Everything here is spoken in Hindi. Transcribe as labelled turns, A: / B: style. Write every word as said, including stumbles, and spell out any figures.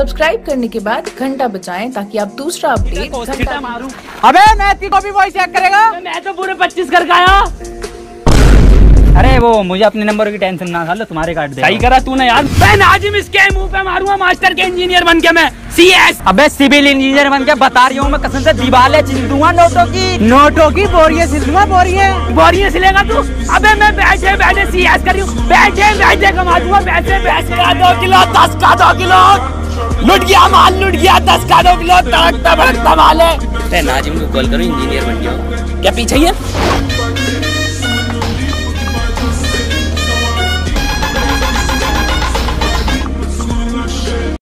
A: सब्सक्राइब करने के बाद घंटा बजाएं ताकि आप दूसरा अपडेट घंटा
B: मारूं।
C: अबे मैं तेरी कॉपी बॉय चेक करेगा।
B: मैं तो पूरे पच्चीस करके आया।
C: अरे वो मुझे अपने नंबर की टेंशन ना खा लो, तुम्हारे काट दे।
B: सही करा तूने यार। मैं नाजिम इसके मुंह पे मारूंगा मास्टर के इंजीनियर बन के मैं सीएस।
C: अबे सिविल इंजीनियर बन के बता रही हूँ मैं, कसम से दीवारें छिल दूंगा नोटों की नोटों की बोरियां छिल दूंगा बोरियां
B: बोरियां सिलेगा तू। अबे मैं बैठे बैठे सीएस कर रही हूँ, बैठे बैठे कमा दूंगा। बैठे बैठे का दो किलो दस का दो किलो लुट गया माल, लुट गया दस का दो किलो तड़कता भड़कता माल है।
D: नाजिम को कॉल करो, इंजीनियर बन गया।
B: क्या पीछे ही है?